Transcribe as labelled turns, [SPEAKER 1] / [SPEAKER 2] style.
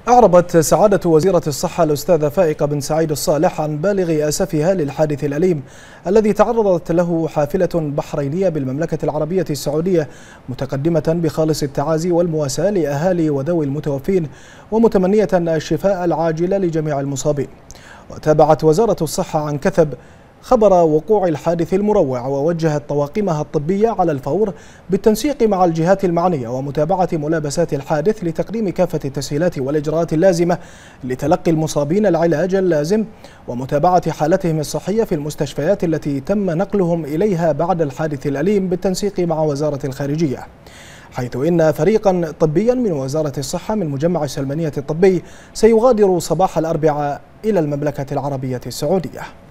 [SPEAKER 1] أعربت سعادة وزيرة الصحة الأستاذة فائقة بن سعيد الصالح عن بالغ أسفها للحادث الأليم الذي تعرضت له حافلة بحرينية بالمملكة العربية السعودية، متقدمة بخالص التعازي والمواساة لأهالي وذوي المتوفين ومتمنية الشفاء العاجل لجميع المصابين. وتابعت وزارة الصحة عن كثب خبر وقوع الحادث المروع، ووجهت طواقمها الطبية على الفور بالتنسيق مع الجهات المعنية ومتابعة ملابسات الحادث لتقديم كافة التسهيلات والإجراءات اللازمة لتلقي المصابين العلاج اللازم ومتابعة حالتهم الصحية في المستشفيات التي تم نقلهم إليها بعد الحادث الأليم بالتنسيق مع وزارة الخارجية، حيث إن فريقا طبيا من وزارة الصحة من مجمع السلمانية الطبي سيغادر صباح الأربعاء إلى المملكة العربية السعودية.